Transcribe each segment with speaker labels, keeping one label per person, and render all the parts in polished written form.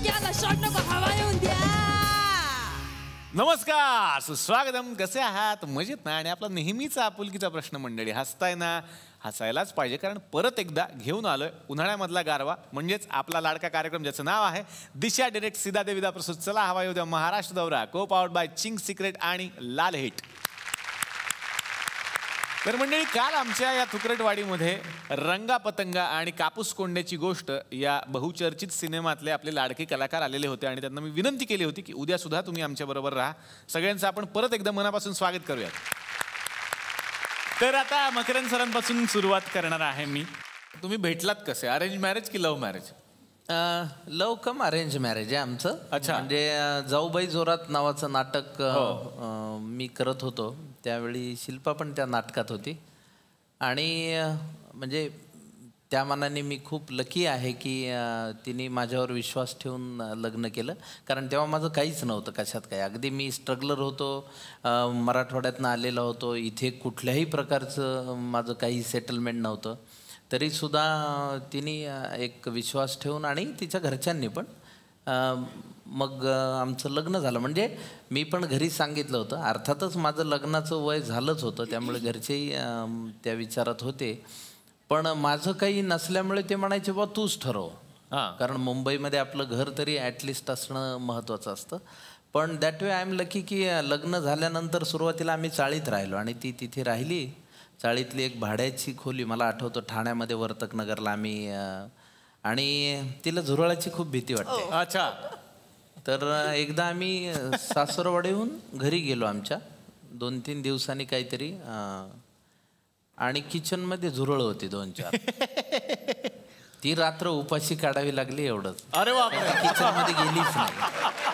Speaker 1: याला शॉट नको हवा येऊन द्या.
Speaker 2: नमस्कार, सुस्वागतम. कसे आहात? मजेत ना? आणि आपला नेहमीचा आपुलकीचा प्रश्न मंडळी, हसताय ना? हसायलाच पाहिजे, कारण परत एकदा घेऊन आलोय उन्हाळ्यामधला गारवा, म्हणजेच आपला लाडका कार्यक्रम ज्याचं नाव आहे दिशा डायरेक्ट सीधा देविदा प्रस्तुत चला हवा येऊ द्या महाराष्ट्र दौरा, को पावर्ड बाय चिंग सिक्रेट आणि लाल हिट. तर मंडळी, काल आमच्या या तुकरटवाडीमध्ये रंगा पतंगा आणि कापूस कोंड्याची गोष्ट या बहुचर्चित सिनेमातले आपले लाडके कलाकार आलेले होते आणि त्यांना मी विनंती केली होती की उद्या सुद्धा तुम्ही आमच्याबरोबर राहा. सगळ्यांचं आपण परत एकदा मनापासून स्वागत करूयात. तर आता मकरंद सरांपासून सुरुवात करणार आहे मी. तुम्ही भेटलात कसे? अरेंज मॅरेज की love marriage?
Speaker 3: Love cum arrange marriage आहे आमचं.
Speaker 2: अच्छा.
Speaker 3: म्हणजे जाऊबाई जोरात नावाचं नाटक मी करत होतो, त्यावेळी शिल्पा पण त्या नाटकात होती. आणि म्हणजे त्या मानाने मी खूप लकी आहे की तिने माझ्यावर विश्वास ठेवून लग्न केलं. कारण तेव्हा माझं काहीच नव्हतं, कशात काय. अगदी मी स्ट्रगलर होतो, मराठवाड्यातनं आलेलो होतो. इथे कुठल्याही प्रकारचं माझं काही सेटलमेंट नव्हतं. तरीसुद्धा तिने एक विश्वास ठेवून आणि तिच्या घरच्यांनी पण मग आमचं लग्न झालं. म्हणजे मी पण घरी सांगितलं होतं. अर्थातच माझं लग्नाचं वय झालंच होतं, त्यामुळे घरचेही त्या विचारात होते. पण माझं काही नसल्यामुळे ते म्हणायचे बा तूच ठरव. कारण मुंबईमध्ये आपलं घर तरी ॲटलिस्ट असणं महत्त्वाचं असतं. पण that way I am lucky की लग्न झाल्यानंतर सुरुवातीला आम्ही चाळीत राहिलो आणि ती तिथे राहिली. चाळीतली एक भाड्याची खोली, मला आठवतं ठाण्यामध्ये वर्तकनगरला आम्ही. आणि तिला झुरळाची खूप भीती वाटते.
Speaker 2: अच्छा.
Speaker 3: तर एकदा आम्ही सासरवाडीहून घरी गेलो आमच्या 2-3 दिवसांनी काहीतरी, आणि किचनमध्ये झुरळ होती 2-4. ती रात्र उपाशी काढावी लागली एवढंच.
Speaker 2: अरे बाप,
Speaker 3: किचनमध्ये गेलीच नाही.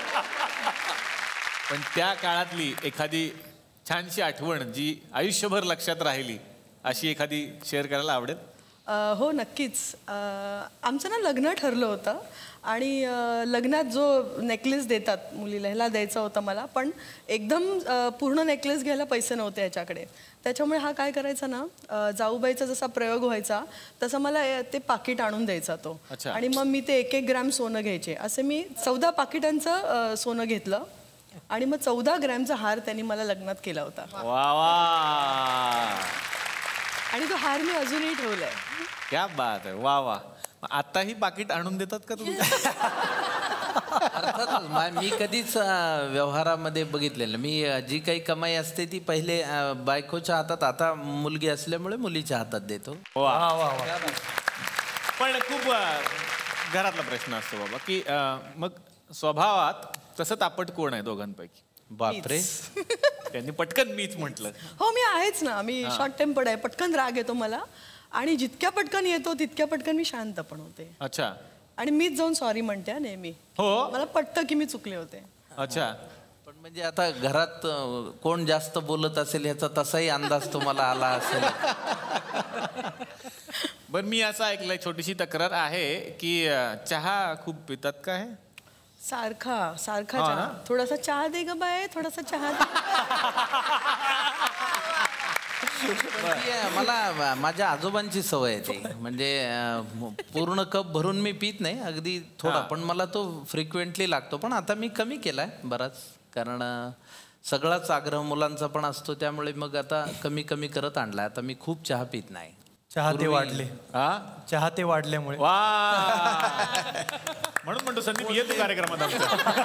Speaker 2: पण त्या काळातली एखादी छानशी आठवण जी आयुष्यभर लक्षात राहिली, अशी एखादी शेअर करायला आवडेल?
Speaker 4: हो, नक्कीच. आमचं ना लग्न ठरलं होतं आणि लग्नात जो नेकलेस देतात मुलीला, ह्याला द्यायचा होता मला. पण एकदम पूर्ण नेकलेस घ्यायला पैसे नव्हते ह्याच्याकडे. त्याच्यामुळे हा काय करायचा ना, जाऊबाईचा जसा प्रयोग व्हायचा तसं मला ते पाकिट आणून द्यायचा तो. आणि मग मी ते 1-1 ग्रॅम सोनं घ्यायचे. असे मी 14 पाकिटांचं सोनं घेतलं आणि मग 14 ग्रॅमचा हार त्यांनी मला लग्नात केला होता.
Speaker 2: वा वा.
Speaker 4: आणि तो हार मी अजूनही ठेवलाय.
Speaker 2: क्या बात आहे. वा वा. आताही पाकिट आणून देतात का तुम्ही?
Speaker 3: अर्थात मी कधीच व्यवहारामध्ये बघितलेलं. मी जी काही कमाई असते ती पहिले बायकोच्या हातात, आता मुलगी असल्यामुळे मुलीच्या हातात देतो.
Speaker 2: पण खूप घरातला प्रश्न असतो बाबा की मग स्वभावात तसं तापट कोण आहे दोघांपैकी?
Speaker 3: बापरे.
Speaker 2: त्यांनी पटकन मीच म्हटलं.
Speaker 4: हो, मी आहेच ना. मी शॉर्ट टेम्पर्ड आहे. पटकन राग येतो मला आणि जितक्या पटकन येतो तितक्या पटकन मी शांत पण होते.
Speaker 2: अच्छा.
Speaker 4: आणि मीच जाऊन सॉरी म्हणते नेहमी.
Speaker 2: हो,
Speaker 4: मला पटतं की मी चुकले होते.
Speaker 2: अच्छा.
Speaker 3: पण म्हणजे आता घरात कोण जास्त बोलत असेल ह्याचा तसाही अंदाज तुम्हाला आला असेल.
Speaker 2: बरं, मी असं ऐकलंय, छोटीशी तक्रार आहे की चहा खूप पितात का? आहे
Speaker 4: सारखा चहा. थोडासा चहा दे ग बाय, थोडासा चहा दे.
Speaker 3: मला माझ्या आजोबांची सवय आहे ती. म्हणजे पूर्ण कप भरून मी पित नाही, अगदी थोडा. पण मला तो फ्रिक्वेंटली लागतो. पण आता मी कमी केलाय बराच, कारण सगळाच आग्रह मुलांचा पण असतो, त्यामुळे मग आता कमी करत आणलाय. आता मी खूप चहा पित नाही.
Speaker 5: चाहते वाढले. चाहते वाढल्यामुळे.
Speaker 2: वा. म्हणून म्हणतो संदीप येतो कार्यक्रमात आमच्या.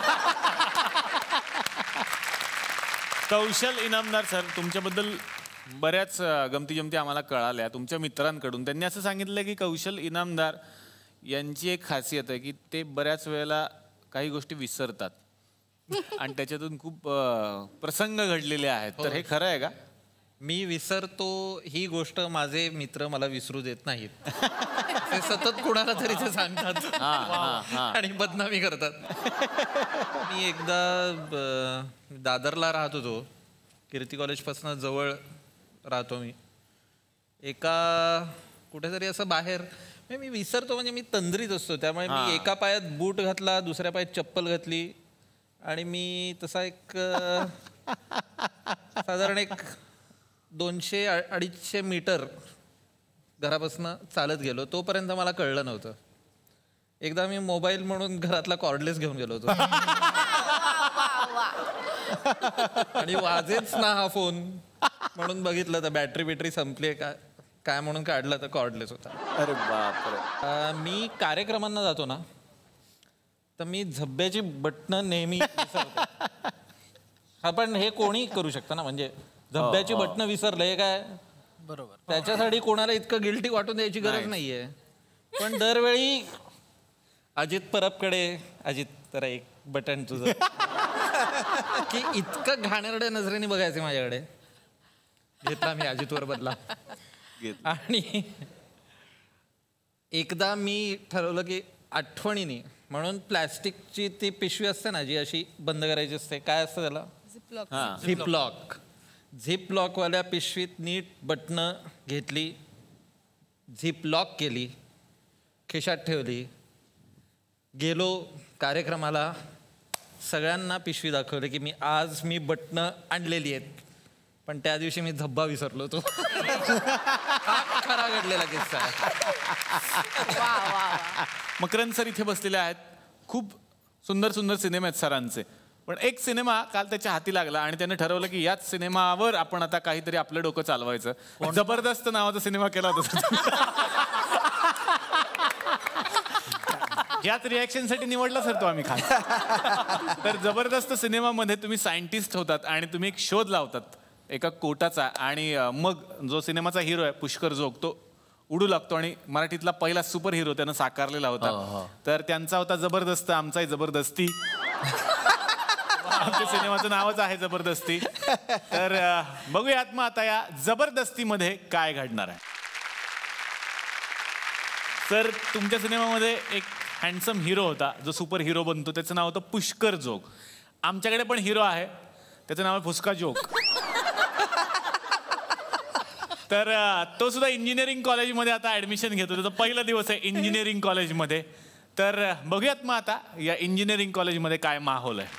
Speaker 2: कौशल इनामदार सर, तुमच्याबद्दल बऱ्याच गमती जमती आम्हाला कळाल्या तुमच्या मित्रांकडून. त्यांनी असं सांगितलं की कौशल इनामदार यांची एक खासियत आहे की ते बऱ्याच वेळेला काही गोष्टी विसरतात आणि त्याच्यातून खूप प्रसंग घडलेले आहेत. तर हे खरं आहे का?
Speaker 5: मी विसरतो ही गोष्ट माझे मित्र मला विसरू देत नाहीत. ते सतत कुणाला तरी ते सांगतात आणि बदनामी करतात. मी एकदा दादरला राहत होतो, कीर्ती कॉलेजपासून जवळ राहतो मी. एका कुठेतरी असं बाहेर मी विसरतो, म्हणजे मी तंद्रीत असतो, त्यामुळे मी एका पायात बूट घातला, दुसऱ्या पायात चप्पल घातली आणि मी तसा एक साधारण 200-250 मीटर घरापासून चालत गेलो. तोपर्यंत मला कळलं नव्हतं. एकदा मी मोबाईल म्हणून घरातला कॉर्डलेस घेऊन गेलो होतो आणि वाजेच ना हा फोन म्हणून बघितलं तर बॅटरी संपली काय म्हणून काढलं तर कॉर्डलेस होता.
Speaker 2: अरे बापरे.
Speaker 5: मी कार्यक्रमांना जातो ना तर मी झब्ब्याची बटणं नेहमी विसरतो. हा पण हे कोणी करू शकतं ना, म्हणजे झब्ब्याची बटणं विसरलं हे काय
Speaker 3: बरोबर.
Speaker 5: त्याच्यासाठी कोणाला इतकं गिल्टी वाटून द्यायची गरज नाहीये. पण दरवेळी अजित परबकडे, अजित तर एक बटन तुझं की इतकं घाणेरड्या नजरेने बघायचे माझ्याकडे. घेतला मी अजितवर बदला. आणि एकदा मी ठरवलं की आठवणीने म्हणून प्लॅस्टिकची ती पिशवी असते ना जी अशी बंद करायची असते, काय असतं त्याला, झिपलॉक. झिपलॉकवाल्या पिशवीत नीट बटणं घेतली, झिपलॉक केली, खिशात ठेवली, गेलो कार्यक्रमाला, सगळ्यांना पिशवी दाखवली की आज मी बटणं आणलेली आहेत. पण त्या दिवशी मी धब्बा विसरलो होतो. खरा घडलेला किस्सा आहे.
Speaker 2: मकरंद सर इथे बसलेले आहेत. खूप सुंदर सुंदर सिनेमे आहेत सरांचे, पण एक सिनेमा काल त्याच्या हाती लागला आणि त्याने ठरवलं की याच सिनेमावर आपण आता काहीतरी आपलं डोकं चालवायचं. जबरदस्त नावाचा सिनेमा केला होता. याच रिॲक्शनसाठी निवडला सर तो आम्ही खास. तर जबरदस्त सिनेमामध्ये तुम्ही सायंटिस्ट होतात आणि तुम्ही एक शोध लावतात एका कोटाचा, आणि मग जो सिनेमाचा हिरो आहे पुष्कर जोग तो उडू लागतो आणि मराठीतला पहिला सुपर हिरो त्यानं साकारलेला होता. तर त्यांचा होता जबरदस्त, आमचाही जबरदस्ती. आमच्या सिनेमाचं नावच आहे जबरदस्ती. तर बघूयात मग आता या जबरदस्तीमध्ये काय घडणार आहे. सर तुमच्या सिनेमामध्ये एक हँडसम हिरो होता जो सुपर हिरो बनतो, त्याचं नाव होतं पुष्कर जोग. आमच्याकडे पण हिरो आहे, त्याचं नाव आहे फुसका जोग. तर तो सुद्धा इंजिनिअरिंग कॉलेजमध्ये आता ॲडमिशन घेतो. त्याचा पहिला दिवस आहे इंजिनिअरिंग कॉलेजमध्ये. तर बघूयात मग आता या इंजिनिअरिंग कॉलेजमध्ये काय माहोल आहे.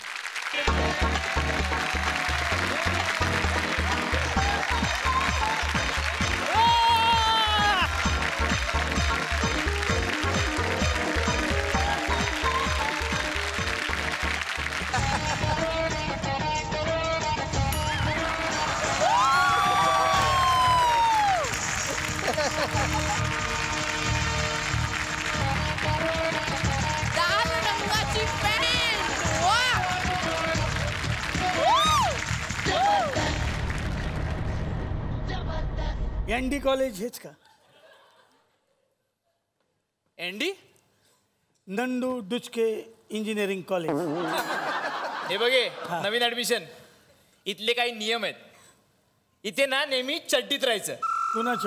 Speaker 1: लाल रंगाची पॅन्ट. वा.
Speaker 6: एनडी कॉलेज हेच का?
Speaker 7: ND
Speaker 6: Nandu Duchke engineering college.
Speaker 7: हे बघे नवीन ऍडमिशन, इथले काही नियम आहेत. इथे ना नेहमी चड्डीत राहायचं.
Speaker 6: कुणाच्या?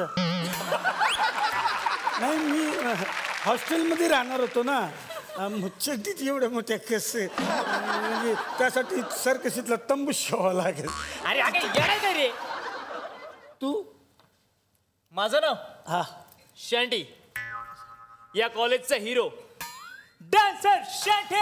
Speaker 6: नाही, मी हॉस्टेलमध्ये राहणार होतो ना, चड्डीत एवढ्या मोठ्या कसे, म्हणजे त्यासाठी सर्कशीतला तंबू शिवावा लागेल.
Speaker 7: अरे अगे येणार काय रे
Speaker 6: तू?
Speaker 7: माझं नाव
Speaker 6: हा
Speaker 7: शँटी, या कॉलेजचा हिरो डान्सर शँटी.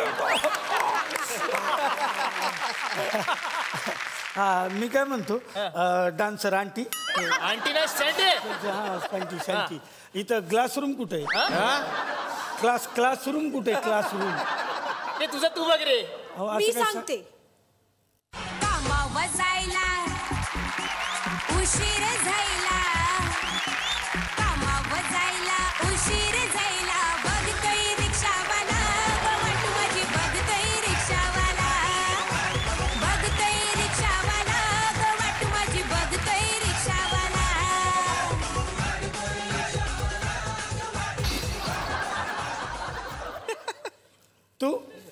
Speaker 6: हा, मी काय म्हणतो, डान्सर आंटी.
Speaker 7: आंटी ना शँटी.
Speaker 6: हा, शांती शांती. इथं क्लासरूम कुठे आहे? क्लासरूम कुठे आहे? क्लासरूम
Speaker 7: ते तुझं तू बघ रे.
Speaker 4: मी सांगते.
Speaker 1: कामावर जायला उशीर झाला, कामावर जायला उशीर झाला. बघतोय रिक्षावाला, गवट माझी बघतोय रिक्षावाला, बघतोय रिक्षावाला, गवट माझी बघतोय रिक्षावाला.
Speaker 6: तू?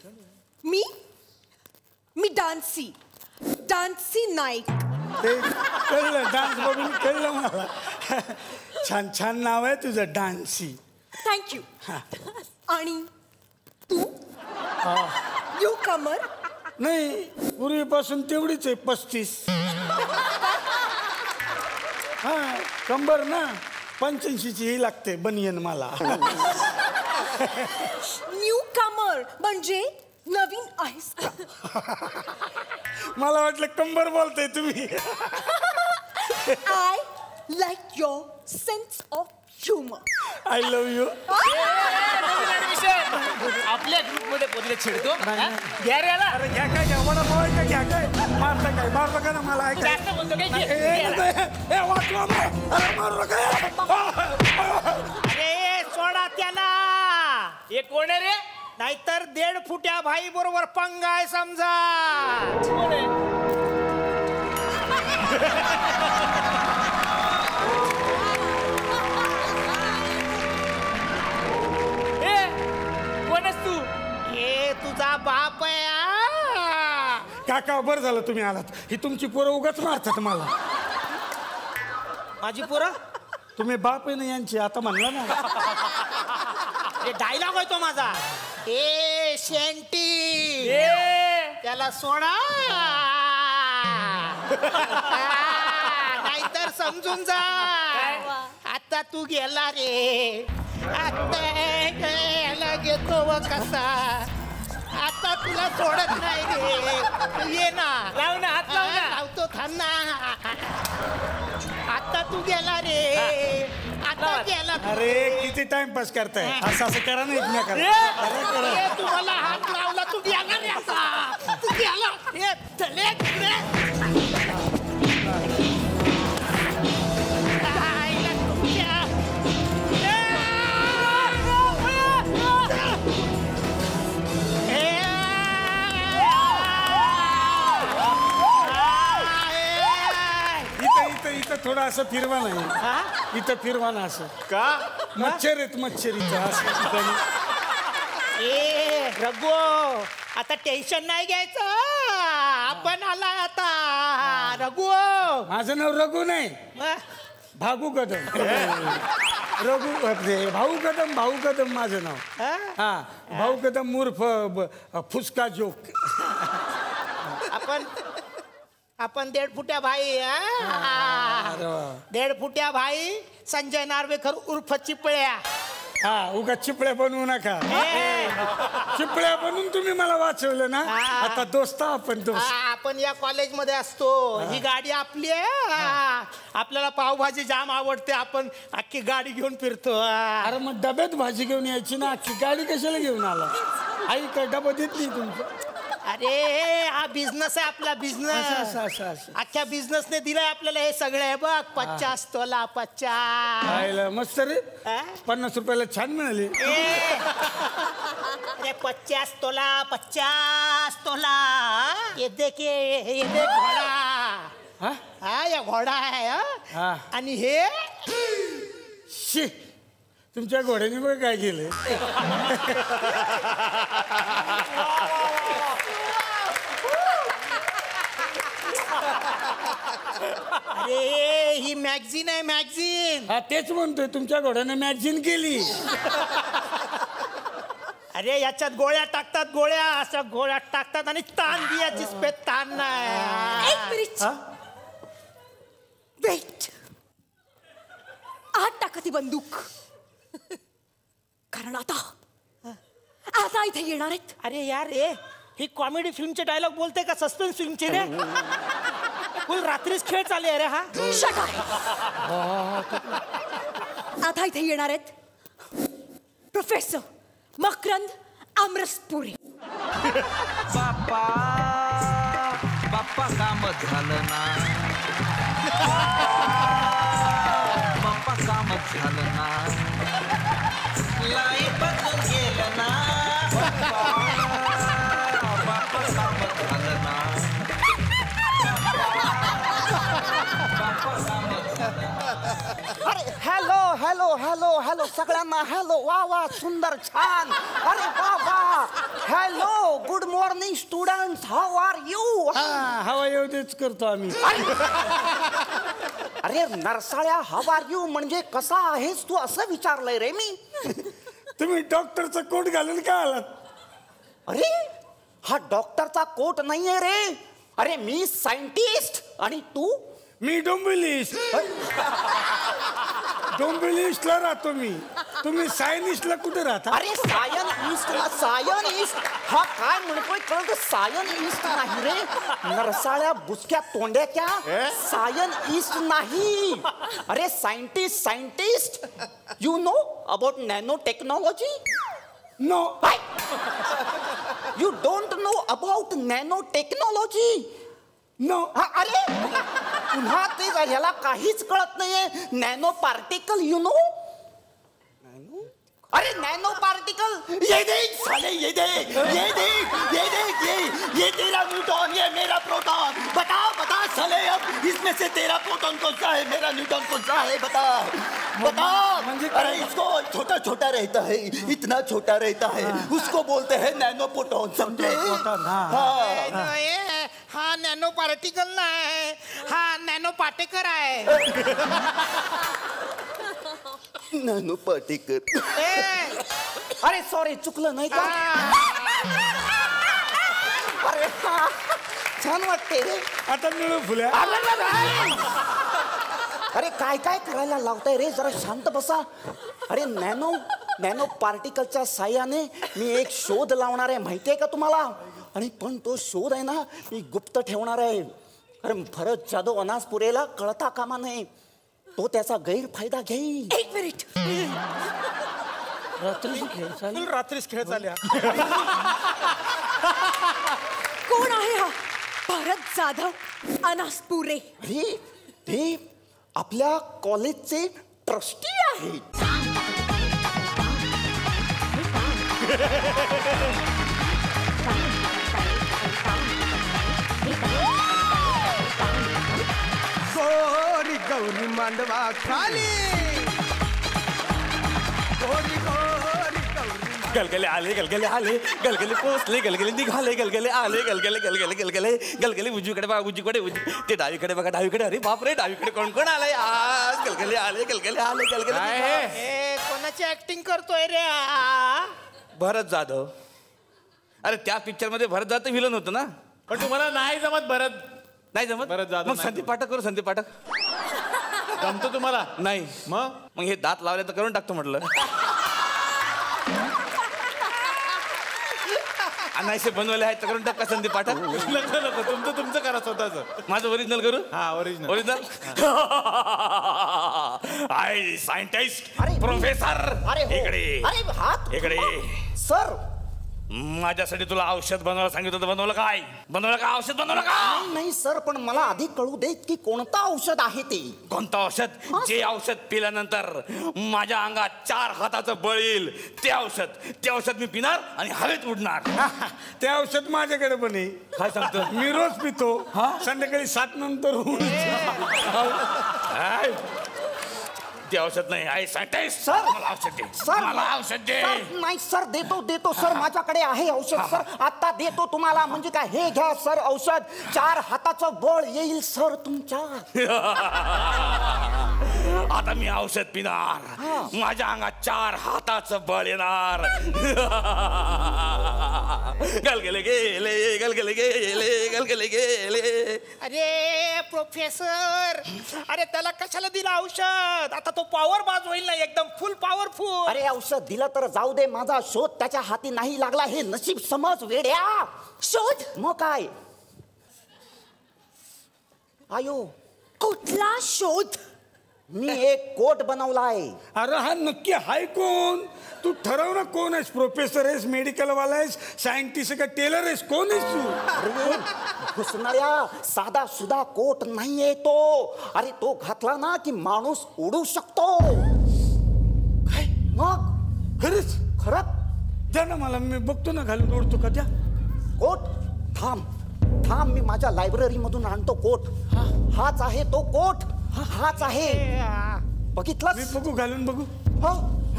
Speaker 4: मी डान्सी नाईक.
Speaker 6: ते कळलं, डान्स बघून कळलं मला. छान छान नाव आहे तुझं, डान्सी.
Speaker 4: थँक्यू. आणि तू? न्यू कमर?
Speaker 6: नाही, पूर्वीपासून तेवढीच आहे, 35. हा, कंबर ना 85ची ही लागते बनियन मला.
Speaker 4: न्यू कमर म्हणजे नवीन आहेस का?
Speaker 6: मला वाटलं कंबर बोलताय तुम्ही.
Speaker 4: I like your sense of humour.
Speaker 6: I love you.
Speaker 7: नवीन ऍडमिशन तिला छेडतो घ्या रे याला.
Speaker 6: अरे घ्या काय घ्या वडापाव आहे का घ्या काय मारलं काय मारलं का ना मला ऐका
Speaker 7: जास्त बोलतो काय
Speaker 6: मारू नका
Speaker 8: अरे सोडा त्याला.
Speaker 7: हे कोण आहे रे?
Speaker 8: नाहीतर 1.5 फुट्या भाई बरोबर पंगाय समजा.
Speaker 7: कोण आहे? कोणच तू?
Speaker 8: हे तुझा बाप आहे.
Speaker 6: काका बरं झालं तुम्ही आलात. ही तुमची पोरं उगाच मारतात मला.
Speaker 8: माझी पोरं
Speaker 6: तुम्ही बाप आहे ना यांची आता म्हणला ना.
Speaker 8: हे डायलॉग आहे तो माझा. ए शेंटी त्याला सोडा नाहीतर समजून जा. आता तू गेला रे. आता याला घेतो व कसा. आता तुला सोडत नाही रे. ये ना.
Speaker 7: लाव ना हात लाव ना.
Speaker 8: लावतो थांब ना. आता तू गेला रे. आता गेला.
Speaker 6: अरे किती टाइमपास करताय. असं करा ना एकमेकाला.
Speaker 8: तुम्हाला हात लावला तू गेला रे. आता तू गेला. हे चले तिकडे. आईला तुमच्या.
Speaker 6: इथं थोडं असं फिरवा नाही. इथं फिरवा ना असं.
Speaker 2: का
Speaker 6: मच्छर आहेत मच्छर इथं असं.
Speaker 8: ए रघु आता टेन्शन नाही घ्यायचं. आपण आलाय आता. रघु
Speaker 6: माझं नाव रघु नाही भागू कदम. रघु भाऊ कदम. भाऊ कदम माझं नाव. हा भाऊ कदम उर्फ फुसका जोक.
Speaker 8: आपण 1.5 फुट्या भाई. 1.5 फुट्या भाई संजय नार्वेकर उर्फ चिपळ्या.
Speaker 6: हा उगा चिपळ्या बनवू नका. चिपळ्या बनवून तुम्ही मला वाचवलं ना. आता दोस्त आपण दोस्त.
Speaker 8: आपण या कॉलेजमध्ये असतो. ही गाडी आपली आहे. आपल्याला पावभाजी जाम आवडते. आपण अख्खी गाडी घेऊन फिरतो.
Speaker 6: अरे मग डब्यात भाजी घेऊन यायची ना. अख्खी गाडी कशाला घेऊन आला. आई काय डबा देत नाही तुमचं.
Speaker 8: अरे हा बिझनेस आहे आपला. बिझनेस अख्ख्या बिझनेसने दिलाय आपल्याला हे सगळं. आहे बघ 50 तोला 50.
Speaker 6: मस्त रे. 50 रुपयाला छान मिळाली.
Speaker 8: 50 तोला 50 तोला. ये देख ये देख घोडा. हा या घोडा आहे. आणि हे
Speaker 6: शी तुमच्या घोड्याने बघ काय केलं.
Speaker 8: अरे ही मॅगझिन आहे मॅगझिन.
Speaker 6: हा तेच म्हणतोय तुमच्या घोड्याने मॅगझिन केली.
Speaker 8: अरे याच्यात गोळ्या टाकतात. गोळ्या अशा गोळ्या टाकतात आणि ताण दियाची स्पेत ताण नाही.
Speaker 1: एक मिनिट वेट. आत टाका ती बंदूक. कारण आता इथे येणार आहेत.
Speaker 8: अरे यार रे ही कॉमेडी फिल्मचे डायलॉग बोलते का सस्पेन्स फिल्मचे रे. फुल रात्रीच खेळ चालले अरे. हा
Speaker 1: शट आता इथे येणार आहेत प्रोफेसर मकरंद आमरसपुरी.
Speaker 3: बाप्पा बाप्पा काम झालं ना. बाप्पा काम झालं ना. लाई बदलून गेलं ना. बाप्पा काम झालं ना.
Speaker 9: अरे हॅलो हॅलो हॅलो हॅलो सगळ्यांना हॅलो. वा वा सुंदर छान. अरे वा वा. Hello good morning students. How are you.
Speaker 6: हवा येऊ देच करतो आम्ही.
Speaker 9: अरे नरसाळ्या हाऊ आर यू म्हणजे कसा आहेस तू असं विचारलंय रे मी.
Speaker 6: तुम्ही डॉक्टरचा कोट घालून का आलात.
Speaker 9: अरे हा डॉक्टरचा कोट नाहीये रे. अरे मी सायंटिस्ट आणि तू.
Speaker 6: मी डोंबिवलीस्ट. डोंबिवलीस्टला राहतो मी. तुम्ही सायनिस्टला कुठे राहता.
Speaker 9: अरे सायनिस्ट हा काय म्हणतोय कळत. सायनिस्ट नाही रे. नरसाळ्या बुसक्या तोंड्याच्या. सायनिस्ट नाही. अरे scientist. You know about nano technology.
Speaker 6: No.
Speaker 9: You don't know about nano technology.
Speaker 6: No.
Speaker 9: अरे पुन्हा ते ह्याला काहीच कळत नाहीये. Nano particle you know. अरे नैनो पार्टिकल. ये देख साले, ये देख, ये देख, ये देख, ये तेरा न्यूटन, ये मेरा प्रोटॉन. बता बता साले, अब इसमें से तेरा प्रोटॉन कौन सा है, मेरा न्यूटन कौन सा है, बता बता. अरे इसको छोटा छोटा रहता है, इतना छोटा रहता है, उसको बोलते हैं नैनो प्रोटॉन. समझे?
Speaker 8: हा नॅनो पार्टिकल नाही, हा नॅनो पाटेकर आहे.
Speaker 9: Nano particle. अरे सॉरी, चुकलं नाही का? अरे छान वाटते रे.
Speaker 6: आता मिळू फुल्या.
Speaker 9: अरे काय काय करायला लावताय रे, जरा शांत बसा. अरे नॅनो पार्टिकलच्या साह्याने मी एक शोध लावणार आहे, माहितीये का तुम्हाला? आणि पण तो शोध आहे ना, मी गुप्त ठेवणार आहे. अरे भरत जाधव अनासपुरेला कळता कामा नये, तो त्याचा गैरफायदा घेईल.
Speaker 1: एक मिनिट.
Speaker 6: रात्रीच खेळ चालल्या.
Speaker 1: कोण आहे हा भरत जाधव अनासपुरे?
Speaker 9: अरे ते आपल्या कॉलेजचे ट्रस्टी आहेत.
Speaker 10: गोरी गौरी मांडवा खाली. गोरी गोरी गौरी.
Speaker 11: गलगले आले, गलगले आले, गलगले पोचले, गलगले निघाले, गलगले आले, गलगले गलगले गलगले गलगले. उजवीकडे बघा, उजवीकडे ते डावीकडे बघा, डावीकडे. अरे बापरे, डावीकडे कोण कोण आलंय आज? गलगले आले, गलगले आले, गलगले.
Speaker 8: कोणाची ऍक्टिंग करतोय रे?
Speaker 11: भरत जाधव. अरे त्या पिक्चर मध्ये भरत जाधव विलन होतं ना.
Speaker 2: पण तुम्हाला नाही जमत भरत?
Speaker 11: नाही जमत.
Speaker 2: भरत जाधव
Speaker 11: मग संदीप पाठक करू. संदीप पाठक
Speaker 2: जमतो तुम्हाला?
Speaker 11: नाही. मग हे दात लावले तर करून टाकतो म्हटलं. नाही बनवले आहेत तर करून टाका संदीप पाठक.
Speaker 2: तुमचं करा स्वतःच.
Speaker 11: माझं ओरिजिनल करू.
Speaker 2: हा original.
Speaker 11: Original. I scientist professor. इकडे
Speaker 9: हात
Speaker 11: इकडे.
Speaker 9: सर,
Speaker 11: माझ्यासाठी तुला औषध बनवायला सांगितलं होतं. बनवलं काय? बनवलं का? औषध बनवलं का?
Speaker 9: नाही सर, पण मला आधी कळू देत की कोणतं औषध आहे ते.
Speaker 11: कोणतं औषध? जे औषध पिल्यानंतर माझ्या अंगात 4 हाताचं बळ येईल ते औषध. ते औषध मी पिणार आणि हवेत उडणार.
Speaker 6: ते औषध माझ्याकडे पण आहे.
Speaker 11: काय सांगतो?
Speaker 6: मी रोज पितो संध्याकाळी 7 नंतर.
Speaker 11: ते औषध नाही आहे. सायंटिस्ट
Speaker 9: सर,
Speaker 11: मला औषध दे.
Speaker 9: सर
Speaker 11: मला औषध दे.
Speaker 9: नाही सर, देतो सर, माझ्याकडे आहे औषध सर. आता देतो तुम्हाला. म्हणजे काय, हे घ्या सर औषध. 4 हाताचं बळ येईल सर तुमच्या.
Speaker 11: आता मी औषध पिणार, माझ्या अंगात 4 हाताचं बळ येणार. गलगले गेले, गलगले गेले, गलगले गेले.
Speaker 8: अरे प्रोफेसर, अरे त्याला कशाला दिलं औषध? आता तो पॉवर बाज होईल ना, एकदम फुल पॉवरफुल.
Speaker 9: अरे औषध दिलं तर जाऊ दे, माझा शोध त्याच्या हाती नाही लागला हे नशीब समज वेड्या.
Speaker 1: शोध?
Speaker 9: मग काय? आयो,
Speaker 1: कुठला शोध?
Speaker 9: मी एक कोट बनवलाय.
Speaker 6: अरे हा नक्की हाय कोण? तू ठरव ना, कोण आहेस? प्रोफेसर आहेस, मेडिकल वाला आहेस, सायंटिस्ट का टेलर आहेस? कोण आहेस तू?
Speaker 9: अरे घुसणाऱ्या साधा सुधा कोट नाहीये तो. अरे तो घातला ना की माणूस उडू शकतो.
Speaker 6: काय
Speaker 9: मग
Speaker 6: खरंच?
Speaker 9: खरंच
Speaker 6: द्या ना मला, मी बघतो ना घालून ओढतो का. द्या
Speaker 9: कोट. थांब मी माझ्या लायब्ररी मधून आणतो कोट. हाच आहे तो कोट. हाच आहे. बघितलं?
Speaker 6: मी बघू, घालून बघू.
Speaker 9: हो.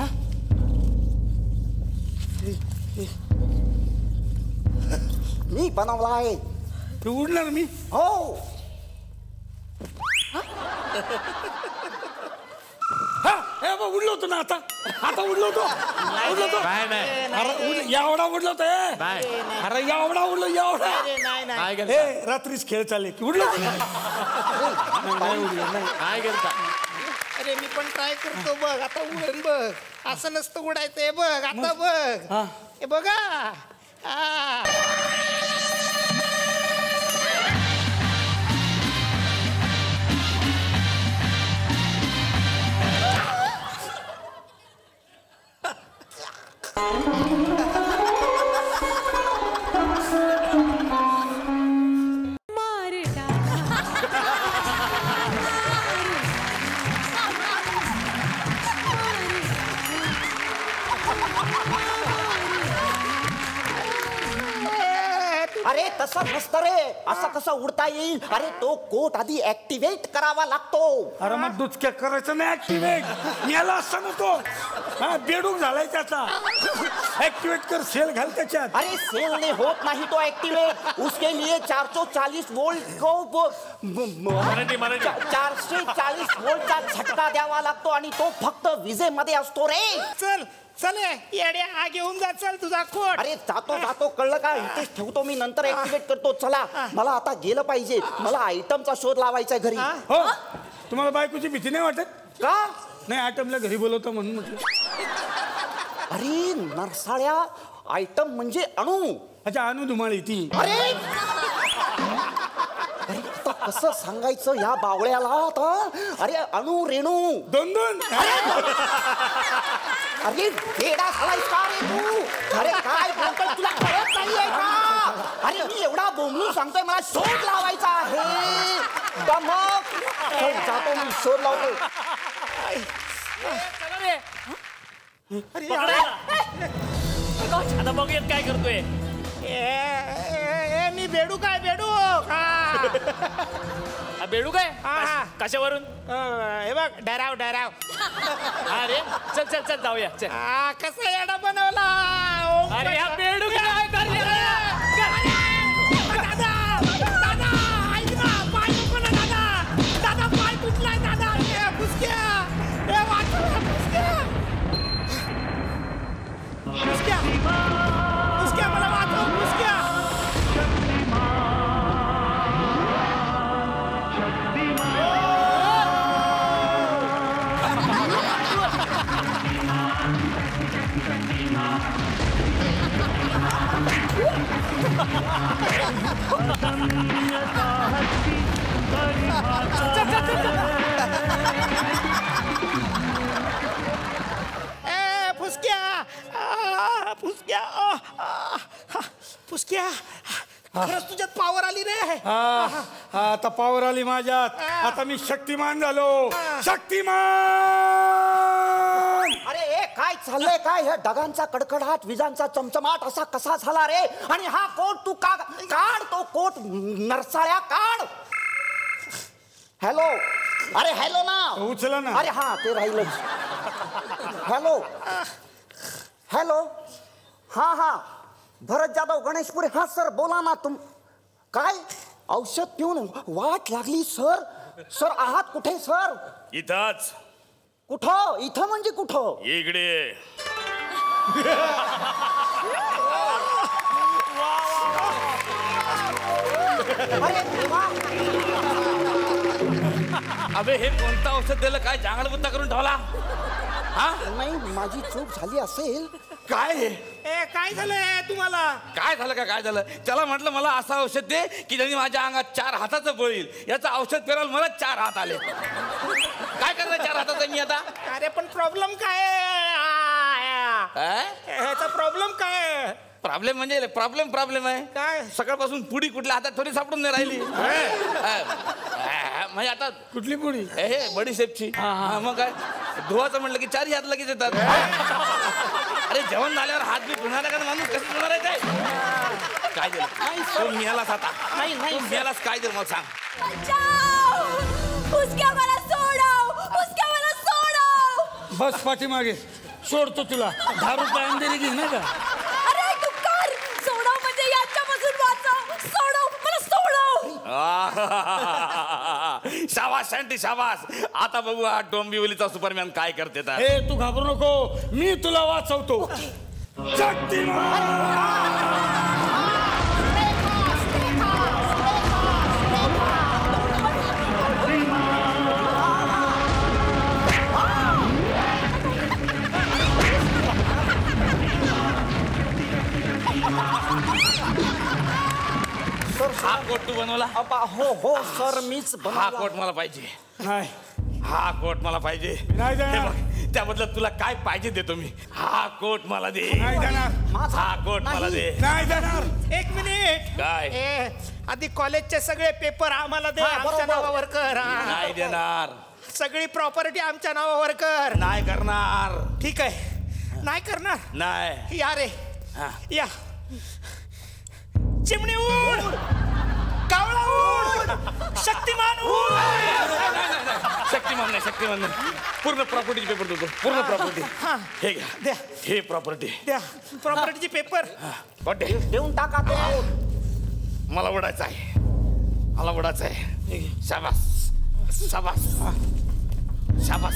Speaker 9: मी बनवलाय.
Speaker 6: तू उडणार मी?
Speaker 9: हो.
Speaker 6: उडलो होतो ना. आता उडलो होतो. अरे एवढा उडलो होतो. अरे एवढा उडलो, एवढा. रात्रीच खेळ चाले की उडलो.
Speaker 2: काय करता?
Speaker 8: अरे मी पण ट्राय करतो. बघ आता उडन बघ. असं नसतं उडायचं. हे बघ आता बघ. हे बघा.
Speaker 9: अरे तसं नसतं रे, असं कसं उडता येईल? अरे तो कोट आधी ऍक्टिव्हेट करावा लागतो.
Speaker 6: अरे मग दुचक्या करायचं नाही ऍक्टिव्हेट, याला असं नव्हतो. हा बेडूक झालाय त्याचा. ऍक्टिव्हेट कर, सेल घाल त्याच्यात.
Speaker 9: अरे सेल ने होत नाही तो ऍक्टिव्हेट. उसके लिए 440 वोल्ट को 440 वोल्टचा झटका द्यावा लागतो आणि तो फक्त विजेमध्ये असतो रे.
Speaker 8: चल चल येड्या, हा घेऊन जा, चल तुझा कोट.
Speaker 9: अरे जातो जातो, कळलं का? इथेच ठेवतो मी, नंतर ऍक्टिव्हेट करतो. चला, मला आता गेलं पाहिजे. मला आयटमचा शोध लावायचा घरी.
Speaker 6: हो, तुम्हाला बायकोची भीती नाही वाटत
Speaker 9: का?
Speaker 6: नाही, आयटमला घरी बोलवतो म्हणून म्हटलं.
Speaker 9: अरे नरसाळ्या, आयटम म्हणजे अणू.
Speaker 6: अच्छा, अणू धुमाळी ती.
Speaker 9: अरे आता कसं सांगायचं या बावळ्याला आता? अरे अणू रेणू
Speaker 6: दोन दोन.
Speaker 9: अरे वेडा झालायस का रे तू? अरे काय बोलतोय, तुला कळत नाहीये का? अरे मी एवढा बोंबलून सांगतोय, मला शोध लावायचा आहे. तर मग जातो मी, शोध लावतो.
Speaker 7: आता बघूयात काय करतोय.
Speaker 8: मी बेडू काय बेडू
Speaker 7: बेडू काय? कशावरून?
Speaker 8: हे बघ, डराव डराव.
Speaker 7: अरे चल चल चल जाऊया. चल.
Speaker 8: कसा येडा बनवला.
Speaker 7: अरे हा बेडू काय?
Speaker 8: दादा दादा, ऐक ना, पाय नको ना दादा. दादा पाय तुटलाय दादा. पुसक्या, वाचव पुसक्या. पुसक्या पुसक्या, मला वाचव पुसक्या. पुसक्या, खरंच तुझ्यात पावर आली रे.
Speaker 6: आता पावर आली माझ्यात. आता मी शक्तिमान झालो. शक्तिमान.
Speaker 9: अरे काय चाललंय काय? ह्या ढगांचा कडकडाट, विजांचा चमचमाट असा कसा झाला रे? आणि हा कोट तू का काढ, तो कोट नरसाळ्या काढ. हॅलो, अरे हॅलो ना,
Speaker 6: उचला ना.
Speaker 9: अरे हा ते राहिलंच. हॅलो हॅलो, हा हा, भरत जाधव गणेशपुरे. हा सर बोला ना. तुम काय औषध पिऊन वाट लागली सर? सर आहात कुठे सर?
Speaker 12: इथंच.
Speaker 9: कुठं? इथं म्हणजे कुठं?
Speaker 12: इकडे.
Speaker 9: अरे देवा,
Speaker 11: अबे हे कोणतं औषध दिलं? काय जांगळबुत्ता करून ठेवला? हा
Speaker 9: नाही, माझी चूक झाली असेल.
Speaker 11: काय
Speaker 8: काय झालंय तुम्हाला?
Speaker 11: काय झालं का? काय झालं? त्याला म्हटलं मला असं औषध दे की ज्यांनी माझ्या अंगात 4 हाताचं बळ येईल. याचं औषध पेरायला मला 4 हात आले. काय करणार 4 हाताचं मी आता?
Speaker 8: अरे पण प्रॉब्लेम काय आहे? ह्याचा प्रॉब्लेम काय आहे?
Speaker 11: प्रॉब्लेम म्हणजे प्रॉब्लेम आहे
Speaker 8: काय?
Speaker 11: सकाळपासून पुडी कुठल्या हातात थोडी सापडून नाही राहिली. म्हणजे आता
Speaker 6: कुठली पुडी?
Speaker 11: हे बडीशेपची. मग काय धुवाचं म्हटलं की 4 हात लगेच येतात. अरे जेवण झाल्यावर हात बी धुणार का माणूस? कसं धुणार आहे? काय दिलं? तो मिळालाच आता. नाही मिळालाच. काय दिलं मग सांग.
Speaker 6: बस पाठीमागे, सोडतो तुला. 10 रुपये अंधेरी घे ना का?
Speaker 11: शाबास शांती शाबास. आता बघू हा डोंबिवलीचा सुपरमॅन काय करते.
Speaker 6: हे तू घाबरू नको, मी तुला वाचवतो.
Speaker 11: हा कोट तू बनवला?
Speaker 9: हो हो सर, मीच बनवला.
Speaker 11: हा कोट मला पाहिजे.
Speaker 6: नाही,
Speaker 11: हा कोट मला पाहिजे.
Speaker 6: नाही देणार.
Speaker 11: त्याबद्दल तुला काय पाहिजे देतो मी. हा कोट मला दे.
Speaker 6: नाही देणार.
Speaker 11: हा कोट मला दे.
Speaker 6: नाही देणार.
Speaker 8: 1 मिनिट.
Speaker 11: काय?
Speaker 8: आधी कॉलेजचे सगळे पेपर आम्हाला दे. आमच्या नावावर कर.
Speaker 11: नाही देणार.
Speaker 8: सगळी प्रॉपर्टी आमच्या नावावर कर.
Speaker 11: नाही करणार.
Speaker 8: ठीक आहे, नाही करणार.
Speaker 11: नाही.
Speaker 8: या रे या. चिमणी उड, कावळा उड, शक्तिमान उड.
Speaker 11: शक्तिमान नाही, शक्तिमान नाही. पूर्ण प्रॉपर्टी पेपर देतो, पूर्ण प्रॉपर्टी. हे घ्या,
Speaker 8: द्या
Speaker 11: हे प्रॉपर्टी
Speaker 8: द्या. प्रॉपर्टीचे पेपर
Speaker 11: देऊन टाका ते. मला उडायचं आहे, मला उडायचं आहे. शाबास शाबास शाबास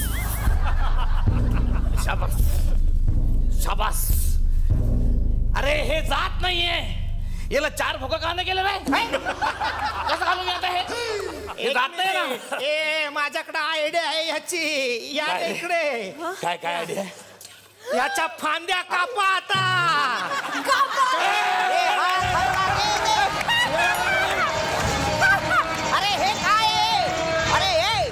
Speaker 11: शाबास शाबास. अरे हे जात नाहीये, याला 4 भोका का नाही गेलं रे? कसं घालून आता हे जात नाही ना.
Speaker 8: ए माझ्याकडे आयडिया आहे ह्याची. या इकडे.
Speaker 11: काय काय आयडिया?
Speaker 8: याच्या फांद्या कापा आता.
Speaker 1: अरे हे काय आहे? अरे हे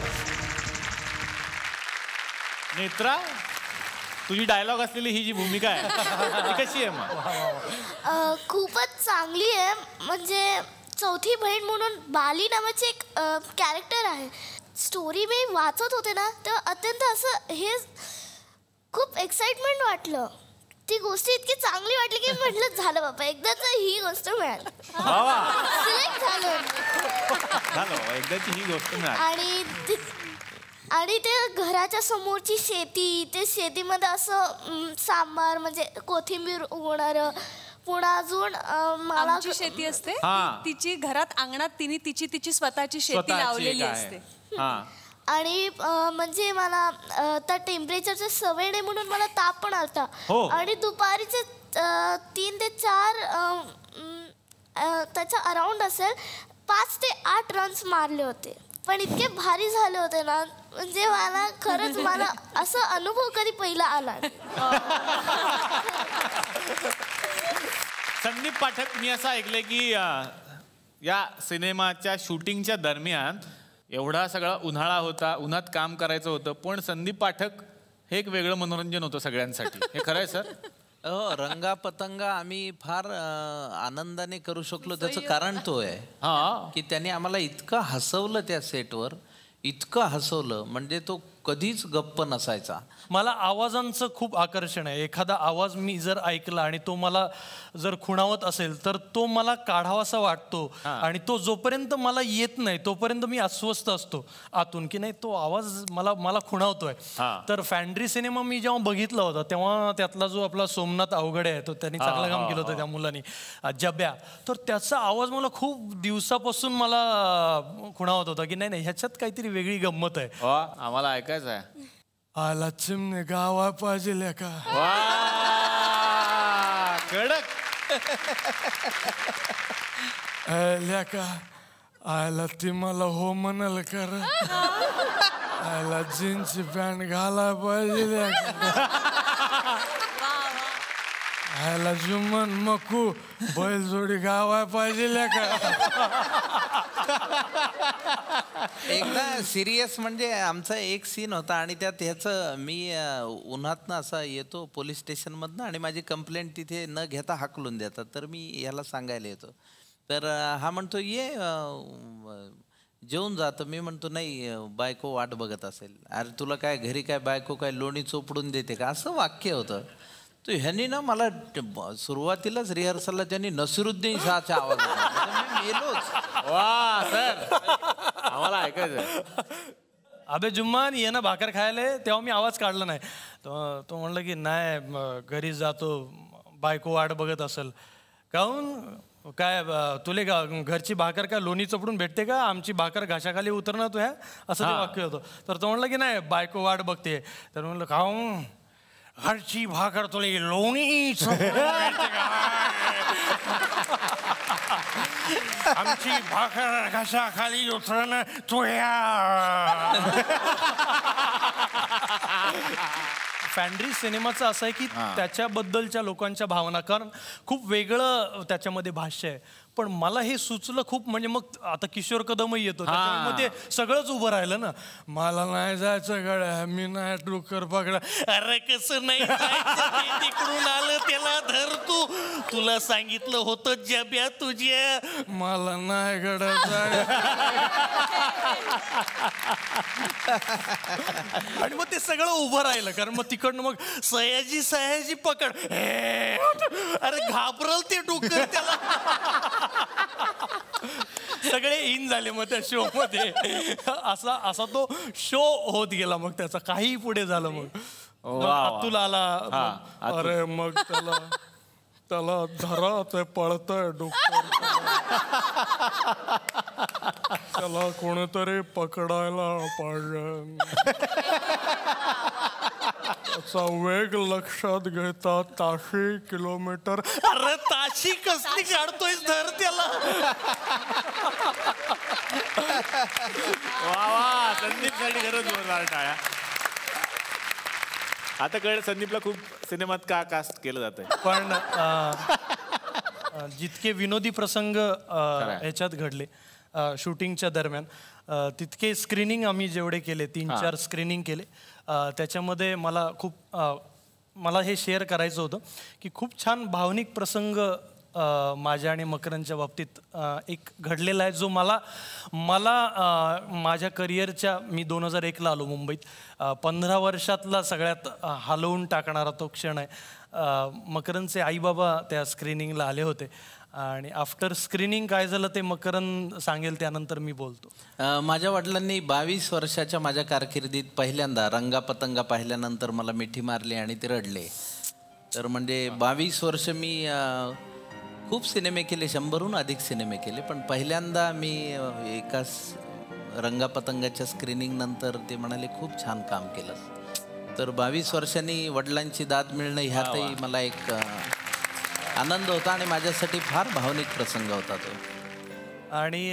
Speaker 2: नेत्रा, तुझी डायलॉग असलेली ही जी भूमिका आहे ती कशी आहे मग?
Speaker 12: खूपच चांगली आहे. म्हणजे चौथी बहीण म्हणून बाली नावाचे एक कॅरेक्टर आहे. स्टोरी मी वाचत होते ना तेव्हा अत्यंत असं हे खूप एक्साइटमेंट वाटलं. ती गोष्ट इतकी चांगली वाटली की म्हटलं झालं बाबा एकदाच ही गोष्ट मिळाली. सिलेक्ट झालं
Speaker 2: एकदाची ही गोष्ट मिळाली.
Speaker 12: आणि ते घराच्या समोरची शेती, ते शेतीमध्ये असं सांबार म्हणजे कोथिंबीर उगवणारं. पुन्हा अजून मला
Speaker 1: शेती असते तिची घरात अंगणात तिने तिची स्वतःची शेती लावलेली असते.
Speaker 12: आणि म्हणजे मला त्या टेम्परेचरची सवय नाही म्हणून मला ताप पण आलता. आणि दुपारीचे 3 ते 4 त्याच्या अराउंड असेल 5 ते 8 रन्स मारले होते. पण इतके भारी झाले होते ना म्हणजे मला खरंच मला असं अनुभव कधी पहिला आला.
Speaker 2: संदीप पाठक, मी असं ऐकलंय की या सिनेमाच्या शूटिंगच्या दरम्यान एवढा सगळा उन्हाळा होता, उन्हात काम करायचं होतं, पण संदीप पाठक हे एक वेगळं मनोरंजन होतं सगळ्यांसाठी. हे खरं आहे सर?
Speaker 3: हो, रंगा पतंगा आम्ही फार आनंदाने करू शकलो. त्याचं कारण तो आहे की त्याने आम्हाला इतकं हसवलं त्या सेटवर, इतकं हसवलं म्हणजे तो कधीच गप्प नसायचा.
Speaker 13: मला आवाजांचं खूप आकर्षण आहे. एखादा आवाज मी जर ऐकला आणि तो मला जर खुणावत असेल तर तो मला काढावासा वाटतो. आणि तो जोपर्यंत मला येत नाही तोपर्यंत मी अस्वस्थ असतो आतून की नाही तो आवाज मला खुणावतोय. तर फॅन्ड्री सिनेमा मी जेव्हा बघितला होता तेव्हा त्यातला जो आपला सोमनाथ अवघडे आहे तो त्यांनी चांगलं काम केलं होतं त्या मुलांनी, जब्या. तर त्याचा आवाज मला खूप दिवसापासून मला खुणावत होता की नाही ह्याच्यात काहीतरी वेगळी गंमत आहे.
Speaker 2: आम्हाला ऐकायचं आहे.
Speaker 13: आला चिमणे गावा पाहिजे लेका.
Speaker 2: कडक
Speaker 13: लेका आयला ती मला हो म्हणाल कर. आयला जीन्सची पॅन्ट घाला पाहिजे लेका. आयला जुम्मन मकू बैलजोडी गावा पाहिजे लेका.
Speaker 3: एकदा सिरियस म्हणजे आमचा एक सीन होता आणि त्यात ह्याचं मी उन्हातनं असा येतो पोलीस स्टेशनमधनं आणि माझी कंप्लेंट तिथे न घेता हाकलून देतात. तर मी ह्याला सांगायला येतो तर हा म्हणतो ये जेवून जातं. मी म्हणतो नाही बायको वाट बघत असेल. अरे तुला काय घरी काय बायको काय लोणी चोपडून देते का, असं वाक्य होतं. तो ह्यांनी ना मला सुरुवातीलाच रिहर्सलला त्यांनी नसिरुद्दीन शहाचा आवाज मेलोच.
Speaker 2: वा सर, आम्हाला ऐकायचं.
Speaker 13: अबे जुम्मान ये ना भाकर खायला, तेव्हा मी आवाज काढला नाही. तो म्हणलं की नाही घरी जातो बायको वाट बघत असेल. काहून काय तुले घरची भाकर काय लोणी चपडून भेटते का, आमची भाकर घाशाखाली उतरणार तू ह्या, असं ते वाक्य होतं. तर तो म्हणलं की नाही बायको वाट बघते. तर म्हणलं खाऊन घरची भाकर तुला लोणी आमची भाकर घशाखाली उतरणं तू ह्या. फॅन्ड्री सिनेमाचं असं आहे की त्याच्याबद्दलच्या लोकांच्या भावना, कारण खूप वेगळं त्याच्यामध्ये भाष्य आहे. पण मला हे सुचलं खूप, म्हणजे मग आता किशोर कदमही येतो मग ते सगळंच उभं राहिलं ना. मला नाही जायचं गड्या, मी नाही डोकर पकडा. अरे कसं नाही तिकडून आलं त्याला धर तू तुला सांगितलं होतं जब्या तुझ्या मला नाही घडत. आणि मग ते सगळं उभं राहिलं कारण मग तिकडनं मग सयाजी पकड. अरे घाबरल ते डोकं त्याला. सगळे इन झाले मग त्या शो मध्ये. असा तो शो होत गेला मग त्याचा. काही पुढे झालं मग अतुल आला. अरे मग त्याला धरा ते पळतंय डोकं. त्याला कोणीतरी पकडायला पाहिजे. त्याचा वेग लक्षात घेता ताशी किलोमीटर. अरे ताशी कसली काढतोयस धर त्याला.
Speaker 2: वा संदीपसाठी खरंच जोरदार टाळ्या. आता कळलं संदीपला खूप सिनेमात का कास्ट केलं जातंय.
Speaker 13: पण जितके विनोदी प्रसंग ह्याच्यात घडले शूटिंगच्या दरम्यान तितके स्क्रीनिंग आम्ही जेवढे केले 3-4 स्क्रीनिंग केले त्याच्यामध्ये मला हे शेअर करायचं होतं की खूप छान भावनिक प्रसंग माझ्या आणि मकरंदच्या बाबतीत एक घडलेला आहे जो मला माझ्या करिअरच्या मी 2001ला आलो मुंबईत. 15 वर्षातला सगळ्यात हलवून टाकणारा तो क्षण आहे. मकरंदचे आईबाबा त्या स्क्रीनिंगला आले होते आणि आफ्टर स्क्रीनिंग काय झालं ते मकरंद सांगेल त्यानंतर मी बोलतो.
Speaker 3: माझ्या वडिलांनी 22 वर्षाच्या माझ्या कारकिर्दीत पहिल्यांदा रंगापतंगा पाहिल्यानंतर मला मिठी मारली आणि ते रडले. तर म्हणजे 22 वर्ष मी खूप सिनेमे केले, 100हून अधिक सिनेमे केले, पण पहिल्यांदा मी एका रंगापतंगाच्या स्क्रीनिंग नंतर ते म्हणाले खूप छान काम केलं. तर 22 वर्षांनी वडिलांची दाद मिळणं ह्यातही मला एक आनंद होता आणि माझ्यासाठी फार भावनिक प्रसंग होता तो.
Speaker 13: आणि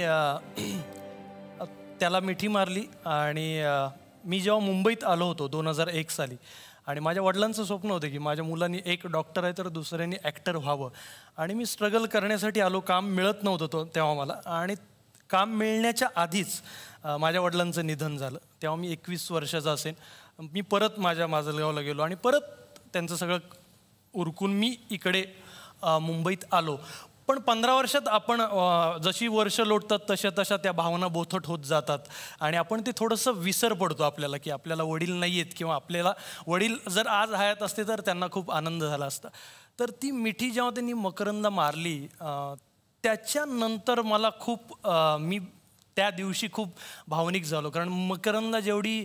Speaker 13: त्याला मिठी मारली आणि मी जेव्हा मुंबईत आलो होतो 2001 साली आणि माझ्या वडिलांचं स्वप्न होतं की माझ्या मुलांनी एक डॉक्टर आहे तर दुसऱ्याने ॲक्टर व्हावं आणि मी स्ट्रगल करण्यासाठी आलो. काम मिळत नव्हतं तेव्हा मला आणि काम मिळण्याच्या आधीच माझ्या वडिलांचं निधन झालं. तेव्हा मी 21 वर्षाचा असेन. मी परत माझ्या माजलगावला गेलो आणि परत त्यांचं सगळं उरकून मी इकडे मुंबईत आलो. पण 15 वर्षात आपण जशी वर्ष लोटतात तशा त्या भावना बोथट होत जातात आणि आपण ते थोडंसं विसर पडतो आपल्याला की आपल्याला वडील नाही आहेत किंवा आपल्याला वडील जर आज हयात असते तर त्यांना खूप आनंद झाला असता. तर ती मिठी जेव्हा त्यांनी मकरंदला मारली त्याच्यानंतर मला मी त्या दिवशी खूप भावनिक झालो कारण मकरंदला जेवढी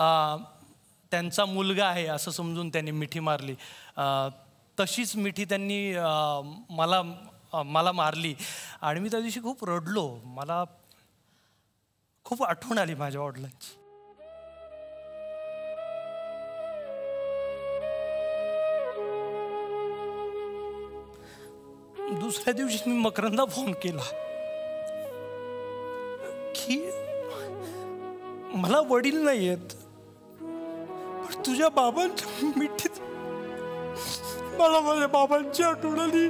Speaker 13: त्यांचा मुलगा आहे असं समजून त्यांनी मिठी मारली तशीच मिठी त्यांनी मला मारली आणि मी त्या दिवशी खूप रडलो. मला खूप आठवण आली माझ्या वडिलांची. दुसऱ्या दिवशी मी मकरंदला फोन केला की मला वडील नाही आहेत पण तुझ्या बाबांच्या मिठीत मला माझ्या बाबांची आठवण आली.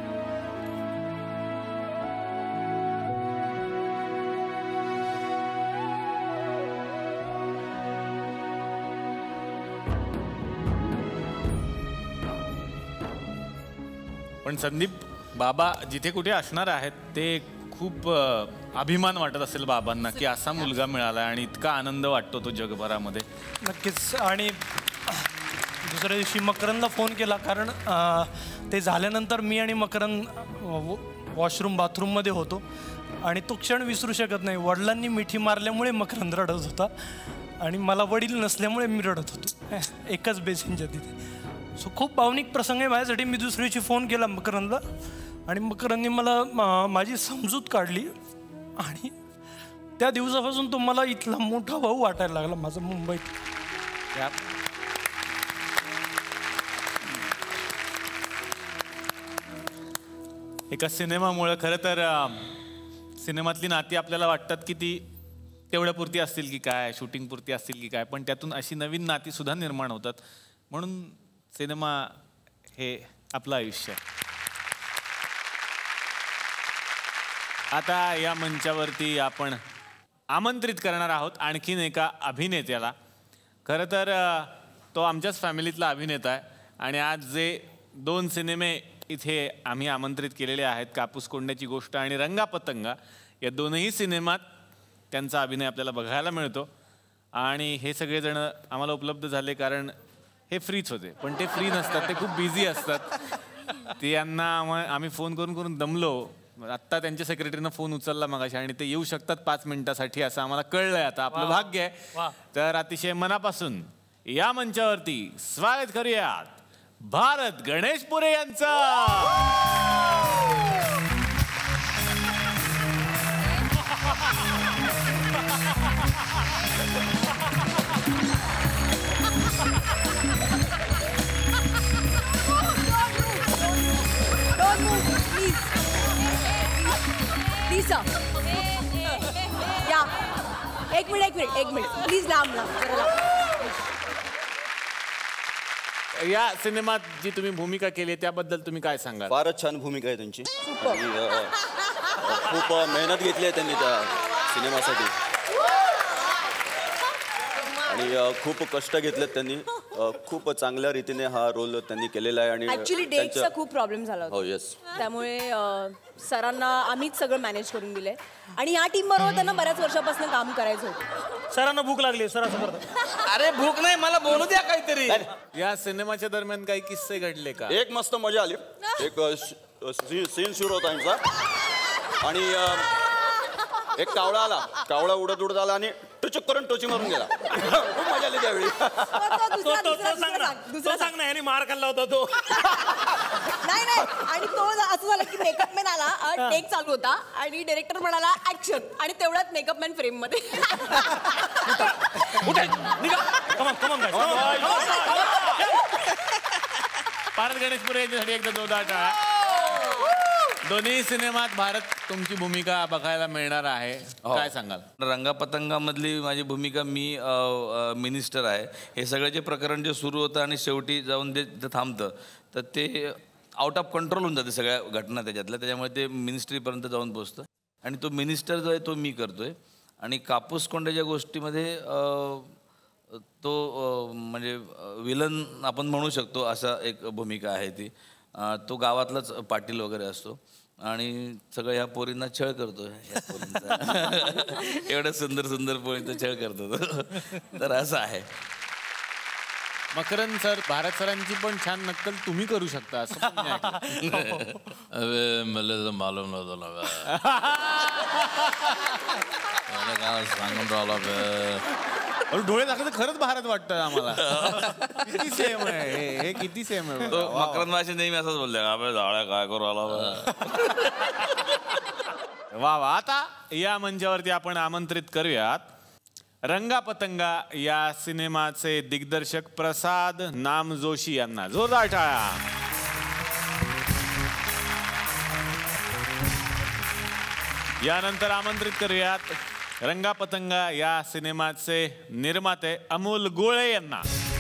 Speaker 2: पण संदीप बाबा जिथे कुठे असणार आहेत ते खूप अभिमान वाटत असेल बाबांना की असा मुलगा मिळाला आणि इतका आनंद वाटतो तो जगभरामध्ये.
Speaker 13: नक्कीच. आणि दुसऱ्या दिवशी मकरंदला फोन केला कारण ते झाल्यानंतर मी आणि मकरंद बाथरूममध्ये होतो आणि तो क्षण विसरू शकत नाही. वडिलांनी मिठी मारल्यामुळे मकरंद रडत होता आणि मला वडील नसल्यामुळे मी रडत होतो एकच बेसिनच्या तिथे. सो खूप भावनिक प्रसंग आहे माझ्यासाठी. मी दुसऱ्या दिवशी फोन केला मकरंदला आणि मकरंदने मला माझी समजूत काढली आणि त्या दिवसापासून तो मला इथला मोठा भाऊ वाटायला लागला माझा मुंबईत.
Speaker 2: एका सिनेमामुळे खरं तर सिनेमातली नाती आपल्याला वाटतात की ती तेवढ्यापुरती असतील की काय, शूटिंगपुरती असतील की काय, पण त्यातून अशी नवीन नाती सुद्धा निर्माण होतात. म्हणून सिनेमा हे आपलं आयुष्य आहे. आता या मंचावरती आपण आमंत्रित करणार आहोत आणखीन एका अभिनेत्याला. खरं तर तो आमच्याच फॅमिलीतला अभिनेता आहे आणि आज जे 2 सिनेमे इथे आम्ही आमंत्रित केलेले आहेत. कापूस कोंड्याची गोष्ट आणि रंगापतंगा या दोनही सिनेमात त्यांचा अभिनय आपल्याला बघायला मिळतो. आणि हे सगळेजण आम्हाला उपलब्ध झाले कारण हे फ्रीच होते, पण ते फ्री नसतात, ते खूप बिझी असतात. ते यांना आम्ही फोन करून करून दमलो. आत्ता त्यांच्या सेक्रेटरीनं फोन उचलला मगाशी आणि ते येऊ शकतात 5 मिनिटासाठी असं आम्हाला कळलंय. आता आपलं भाग्य आहे. तर अतिशय मनापासून या मंचावरती स्वागत करूयात भारत गणेशपुरे यांचा.
Speaker 1: या एक मिनिट प्लीज लांब.
Speaker 2: या सिनेमात जी तुम्ही भूमिका केली त्याबद्दल तुम्ही काय सांगाल?
Speaker 9: फारच छान भूमिका आहे त्यांची. खूप मेहनत घेतली आहे त्यांनी त्या सिनेमासाठी आणि खूप कष्ट घेतलेत त्यांनी. खूप चांगल्या रीतीने हा रोल त्यांनी केलेला आहे. आणि
Speaker 1: ऍक्च्युली डेटचा खूप प्रॉब्लेम झाला होता.
Speaker 9: हो येस.
Speaker 1: त्यामुळे सरांना आम्हीच सगळं मॅनेज करून दिलंय आणि या टीम बरोबर त्यांना बऱ्याच वर्षापासून काम करायचं होतं.
Speaker 13: सरांना भूक लागली, सर असं करतात.
Speaker 11: अरे भूक नाही, मला बोलू द्या काहीतरी.
Speaker 2: या सिनेमाच्या दरम्यान काही किस्से घडले का?
Speaker 9: एक मस्त मजा आली. एक सीन सुरू होता यांचा आणि एक कावळा आला. कावळा उडत उडत आला आणि टुचुक करून टोची मारून गेला. खूप मजा आली त्यावेळी.
Speaker 13: तो सांग ना, मार खाल्ला होता तो.
Speaker 1: नाही आणि तो असं झालं की मेकअपमॅन आला, टेक चालू होता आणि डायरेक्टर म्हणाला ऍक्शन आणि तेवढ्यात मेकअपमॅन फ्रेम मध्ये.
Speaker 2: भारत गणेशपुरे यांच्यासाठी एकदा जोरदार टाळ्या. दोन्ही सिनेमात भारत तुमची भूमिका बघायला मिळणार आहे. काय सांगाल?
Speaker 11: रंगापतंगामधली माझी भूमिका, मी मिनिस्टर आहे. हे सगळं जे प्रकरण जे सुरू होतं आणि शेवटी जाऊन ते थांबतं, तर ते आउट ऑफ कंट्रोल होऊन जाते सगळ्या घटना त्याच्यातल्या. त्याच्यामुळे ते मिनिस्ट्रीपर्यंत जाऊन पोचतं आणि तो मिनिस्टर जो आहे तो मी करतोय. आणि कापूस कोंड्याच्या गोष्टीमध्ये तो म्हणजे विलन आपण म्हणू शकतो असा एक भूमिका आहे ती. तो गावातलाच पाटील वगैरे असतो आणि सगळं ह्या पोरींना छळ करतो. एवढं सुंदर सुंदर पोरींचा छळ करतो. तर असं आहे.
Speaker 2: मकरंद सर, भारत सरांची पण छान नक्कल तुम्ही करू शकता असं पण मी ऐकलं.
Speaker 13: अबे मला तर मालूम नव्हतं ना. काय सांगून राहिला.
Speaker 2: डोळे दाखवत खरंच भारत वाटतं आम्हाला. किती सेम आहे हे, किती सेम आहे.
Speaker 11: तो मकरंद माशी नेहमी असंच बोलले, आपल्या झाड्या काय करू आला.
Speaker 2: वा वा. आता या मंचावरती आपण आमंत्रित करूयात रंगापतंगा या सिनेमाचे दिग्दर्शक प्रसाद नाम जोशी यांना. जोरदार टाळ्या. यानंतर आमंत्रित करूयात रंगापतंगा या सिनेमाचे निर्माते अमोल गोळे यांना.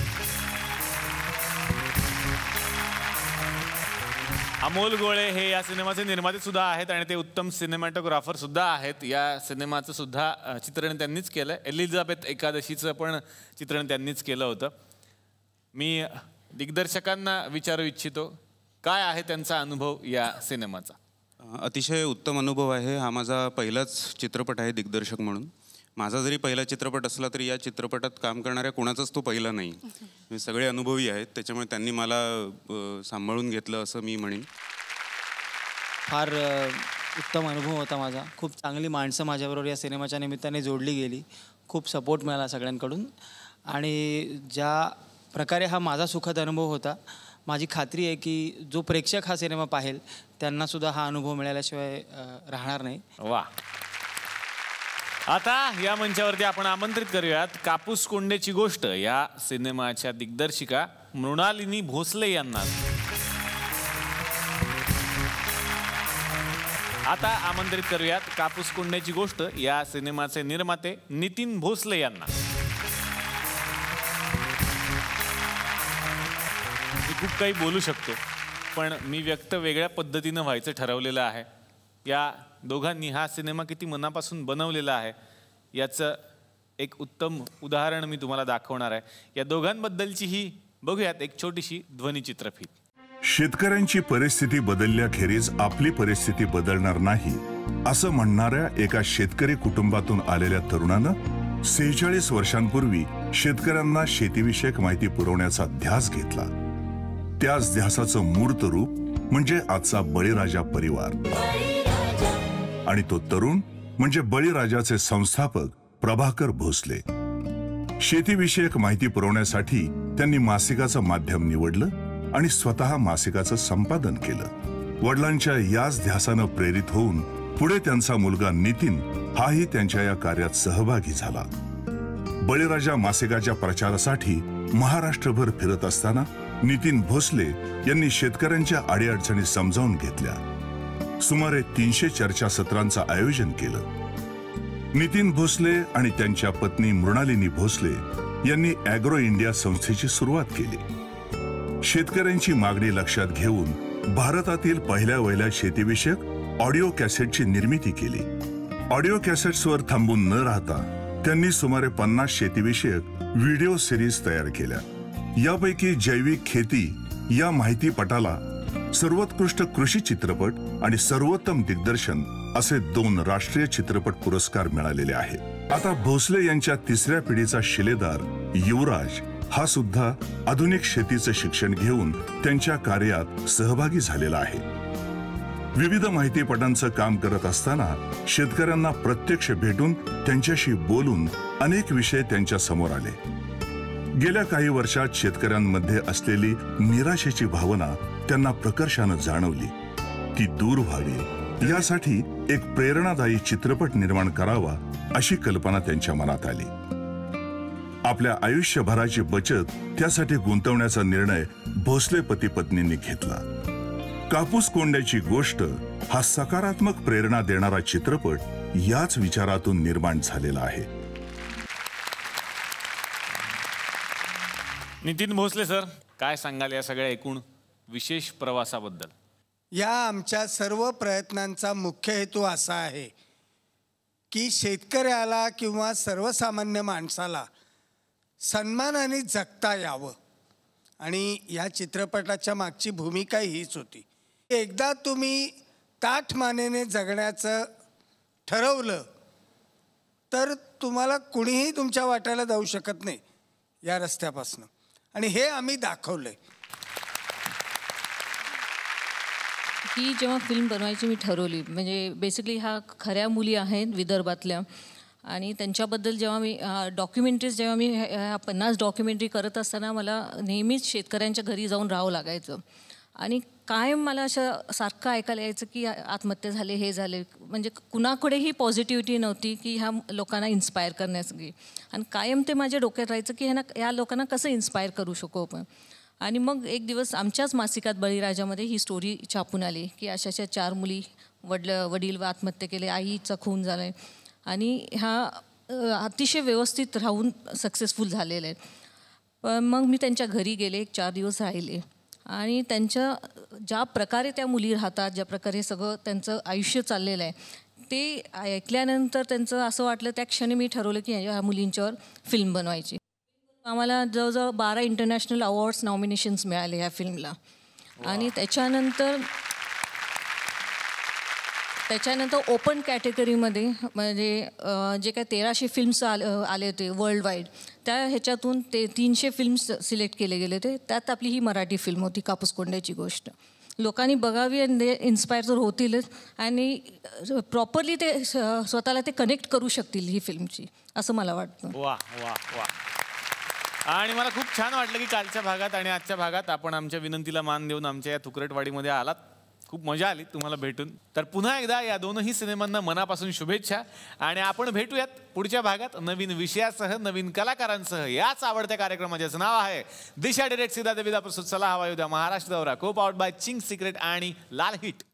Speaker 2: अमोल गोळे हे या सिनेमाचे निर्माते सुद्धा आहेत आणि ते उत्तम सिनेमॅटोग्राफर सुद्धा आहेत. या सिनेमाचं सुद्धा चित्रण त्यांनीच केलं. एलिझाबेथ एकादशीचं पण चित्रण त्यांनीच केलं होतं. मी दिग्दर्शकांना विचारू इच्छितो, काय आहे त्यांचा अनुभव या सिनेमाचा?
Speaker 14: अतिशय उत्तम अनुभव आहे. हा माझा पहिलाच चित्रपट आहे दिग्दर्शक म्हणून. माझा जरी पहिला चित्रपट असला तरी या चित्रपटात काम करणाऱ्या कोणाचाच तो पहिला नाही. सगळे अनुभवी आहेत, त्याच्यामुळे त्यांनी मला सांभाळून घेतलं असं मी म्हणेन.
Speaker 15: फार उत्तम अनुभव होता माझा. खूप चांगली माणसं माझ्याबरोबर या सिनेमाच्या निमित्ताने जोडली गेली. खूप सपोर्ट मिळाला सगळ्यांकडून आणि ज्या प्रकारे हा माझा सुखद अनुभव होता, माझी खात्री आहे की जो प्रेक्षक हा सिनेमा पाहेल त्यांनासुद्धा हा अनुभव मिळाल्याशिवाय राहणार नाही.
Speaker 2: वा. आता या मंचावरती आपण आमंत्रित करूयात कापूस कोंड्याची गोष्ट या सिनेमाच्या दिग्दर्शिका मृणालिनी भोसले यांना. आता आमंत्रित करूयात कापूस कोंड्याची गोष्ट या सिनेमाचे निर्माते नितीन भोसले यांना. मी खूप काही बोलू शकतो, पण मी व्यक्त वेगळ्या पद्धतीनं व्हायचं ठरवलेलं आहे. या दोघांनी हा सिनेमा किती मनापासून बनवलेला आहे याचं एक उत्तम उदाहरण मी तुम्हाला दाखवणार आहे. या दोघांबद्दलची ही बघूयात एक छोटीशी ध्वनिचित्रफीत.
Speaker 16: शेतकऱ्यांची परिस्थिती बदलल्याखेरीज आपली परिस्थिती बदलणार नाही असं म्हणणाऱ्या एका शेतकरी कुटुंबातून आलेल्या तरुणानं 46 वर्षांपूर्वी शेतकऱ्यांना शेतीविषयक माहिती पुरवण्याचा ध्यास घेतला. त्याच ध्यासाचं मूर्त रूप म्हणजे आजचा बळीराजा परिवार. आणि तो तरुण म्हणजे बळीराजाचे संस्थापक प्रभाकर भोसले. शेतीविषयक माहिती पुरवण्यासाठी त्यांनी मासिकाचं माध्यम निवडलं आणि स्वतः मासिकाचं संपादन केलं. वडिलांच्या याच ध्यासानं प्रेरित होऊन पुढे त्यांचा मुलगा नितीन हाही त्यांच्या या कार्यात सहभागी झाला. बळीराजा मासिकाच्या प्रचारासाठी महाराष्ट्रभर फिरत असताना नितीन भोसले यांनी शेतकऱ्यांच्या अडीअडचणी समजावून घेतल्या. सुमारे 300 चर्चासत्रांचं आयोजन केलं. नितीन भोसले आणि त्यांच्या पत्नी मृणालिनी भोसले यांनी ॲग्रो इंडिया संस्थेची सुरुवात केली. शेतकऱ्यांची मागणी लक्षात घेऊन भारतातील पहिल्या शेतीविषयक ऑडिओ कॅसेटची निर्मिती केली. ऑडिओ कॅसेट्सवर थांबून न राहता त्यांनी सुमारे 50 शेतीविषयक व्हिडिओ सिरीज तयार केल्या. यापैकी जैविक खेती या माहितीपटाला सर्वोत्कृष्ट कृषी चित्रपट आणि सर्वोत्तम दिग्दर्शन असे 2 राष्ट्रीय चित्रपट पुरस्कार मिळालेले आहेत. आता भोसले यांच्या 3ऱ्या पिढीचा शिलेदार युवराज हा सुद्धा आधुनिक शेतीचं शिक्षण घेऊन त्यांच्या कार्यात सहभागी झालेला आहे. विविध माहितीपटांचं काम करत असताना शेतकऱ्यांना प्रत्यक्ष भेटून त्यांच्याशी बोलून अनेक विषय त्यांच्या समोर आले. गेल्या काही वर्षात शेतकऱ्यांमध्ये असलेली निराशेची भावना त्यांना प्रकर्षानं जाणवली. ती दूर व्हावी यासाठी एक प्रेरणादायी चित्रपट निर्माण करावा अशी कल्पना त्यांच्या मनात आली. आपल्या आयुष्यभराची बचत त्यासाठी गुंतवण्याचा निर्णय भोसले पती पत्नींनी घेतला. कापूस कोंड्याची गोष्ट हा सकारात्मक प्रेरणा देणारा चित्रपट याच विचारातून निर्माण झालेला आहे.
Speaker 2: नितीन भोसले सर, काय सांगाल या सगळ्या एकूण विशेष प्रवासाबद्दल?
Speaker 6: या आमच्या सर्व प्रयत्नांचा मुख्य हेतू असा आहे की शेतकऱ्याला किंवा सर्वसामान्य माणसाला सन्मानाने जगता यावं. आणि या चित्रपटाच्या मागची भूमिका हीच होती. एकदा तुम्ही ताठमानेने जगण्याचं ठरवलं तर तुम्हाला कुणीही तुमच्या वाट्याला जाऊ शकत नाही या रस्त्यापासून. आणि हे आम्ही दाखवलंय.
Speaker 17: ही जेव्हा फिल्म बनवायची मी ठरवली, म्हणजे बेसिकली ह्या खऱ्या मुली आहेत विदर्भातल्या, आणि त्यांच्याबद्दल जेव्हा मी डॉक्युमेंटरीज जेव्हा मी 50 डॉक्युमेंटरी करत असताना मला नेहमीच शेतकऱ्यांच्या घरी जाऊन राहावं लागायचं. आणि कायम मला असं सारखं ऐकायला यायचं की आत्महत्या झाले, हे झाले, म्हणजे कुणाकडेही पॉझिटिव्हिटी नव्हती की ह्या लोकांना इन्स्पायर करण्यासाठी. आणि कायम ते माझ्या डोक्यात राहायचं की ह्या लोकांना कसं इन्स्पायर करू शकू आपण. आणि मग एक दिवस आमच्याच मासिकात बळीराजामध्ये ही स्टोरी छापून आली की अशा 4 मुली, वडील आत्महत्या केले, आईचा खून झाला आहे, आणि ह्या अतिशय व्यवस्थित राहून सक्सेसफुल झालेले आहेत. पण मग मी त्यांच्या घरी गेले, 4 दिवस राहिले, आणि त्यांच्या ज्या प्रकारे त्या मुली राहतात, ज्या प्रकारे सगळं त्यांचं आयुष्य चाललेलं आहे, ते ऐकल्यानंतर त्यांचं असं वाटलं, त्या क्षणी मी ठरवलं की ह्या मुलींच्यावर फिल्म बनवायची. आम्हाला जवळजवळ 12 इंटरनॅशनल अवॉर्ड्स नॉमिनेशन्स मिळाले ह्या फिल्मला. आणि त्याच्यानंतर ओपन कॅटेगरीमध्ये म्हणजे जे काय 1300 फिल्म्स आले होते वर्ल्ड वाईड, त्या ह्याच्यातून ते 300 फिल्म्स सिलेक्ट केले गेले होते. त्यात आपली ही मराठी फिल्म होती कापूस कोंड्याची गोष्ट. लोकांनी बघावी आणि इन्स्पायर तर होतीलच, आणि प्रॉपरली ते स्वतःला ते कनेक्ट करू शकतील ही फिल्मची, असं मला वाटतं.
Speaker 2: वा वा वा. आणि मला खूप छान वाटलं की कालच्या भागात आणि आजच्या भागात आपण आमच्या विनंतीला मान देऊन आमच्या या तुकरटवाडीमध्ये आलात. खूप मजा आली तुम्हाला भेटून. तर पुन्हा एकदा या दोनही सिनेमांना मनापासून शुभेच्छा. आणि आपण भेटूयात पुढच्या भागात नवीन विषयासह, नवीन कलाकारांसह. याच आवडत्या कार्यक्रमाचं नाव आहे दिशा डायरेक्ट सीधा देविदा प्रस्तुत चला हवा येऊ द्या महाराष्ट्र दौरा, को पावर्ड बाय चिंग सिक्रेट आणि लाल हिट.